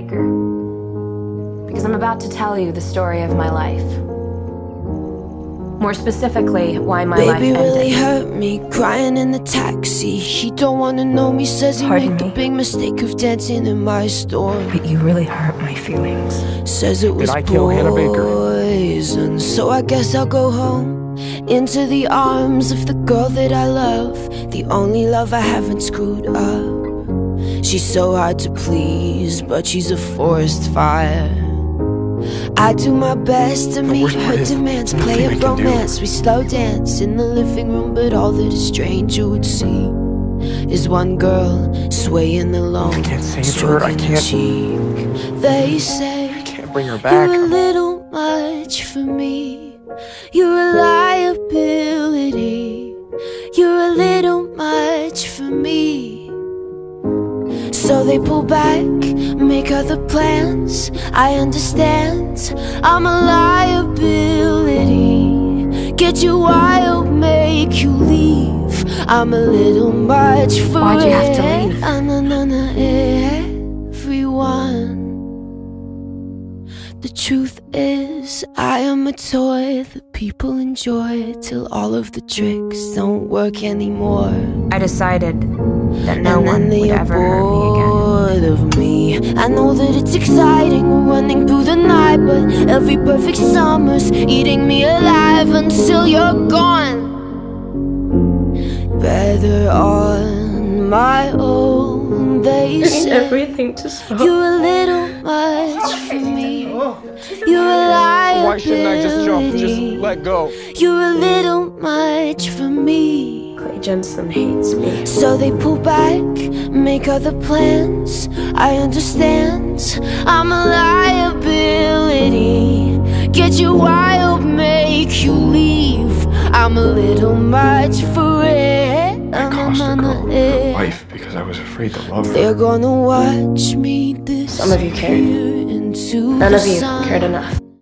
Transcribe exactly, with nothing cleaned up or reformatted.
Baker, because I'm about to tell you the story of my life. More specifically, why my Baby life ended. really hurt me, crying in the taxi. He don't wanna know me, says he Pardon made the me? big mistake of dancing in my storm. But you really hurt my feelings. Says it was Did I kill Hannah Baker? poison. So I guess I'll go home, into the arms of the girl that I love, the only love I haven't screwed up. She's so hard to please, but she's a forest fire. I do my best to meet her demands, play a romance, we slow dance in the living room, but all that a stranger would see is one girl swaying alone, stroking her cheek. They say I can't bring her back. you're a little much for me, you're a liability, you're a little much for me. So they pull back, make other plans. I understand, I'm a liability. Get you wild, make you leave. I'm a little much for Why'd you have to leave? Ah, nah, nah, nah, everyone. The truth is, I am a toy that people enjoy till all of the tricks don't work anymore. I decided that no And one then they would are ever hurt me again. bored of me. I know that it's exciting, we're running through the night, but every perfect summer's eating me alive until you're gone. Better on my own, they say. Everything to stop. You're a little much for me. You're a liability. Why shouldn't I just jump? Just let go. You're a little much for me. Clay Jensen hates me. So they pull back, make other plans. I understand, I'm a liability. Get you wild, make you leave. I'm a little much for it. I cost a girl her life because I was afraid to love her. They're gonna watch me disappear. Some of you cared. Into None the of you sun. cared enough.